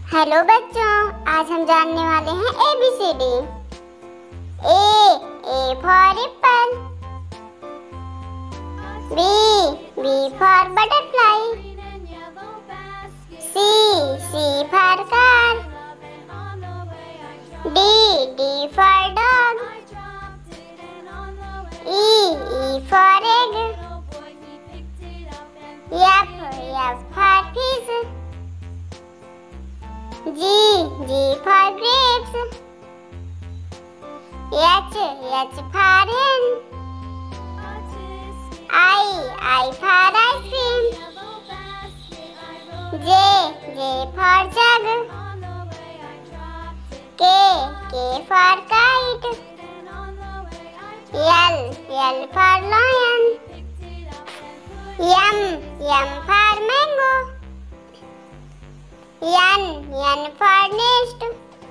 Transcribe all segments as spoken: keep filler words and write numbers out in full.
Hello बच्चों, आज हम जानने वाले हैं A B C D. A A for apple. B B for butterfly. C C for car. D D for dog. E E for egg. F F for fish. G G for grapes. H H for hen. I I for ice cream. J J for jug. K K for kite. L L for lion. M M for mango. N N for nest.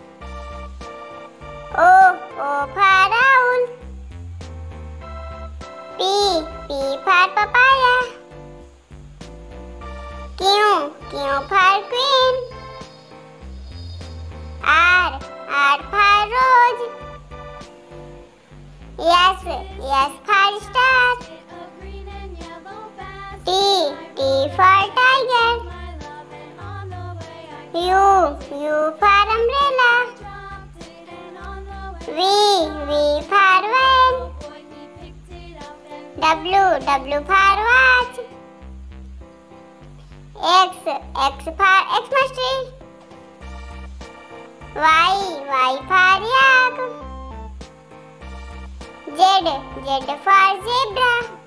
O O for owl. P P for papaya. Q Q for queen. R R for rose. S S for star. T T for tiger. U U for umbrella. V V for van. W W for watch. X X for Xmas tree. Y Y for yak. Z Z for zebra.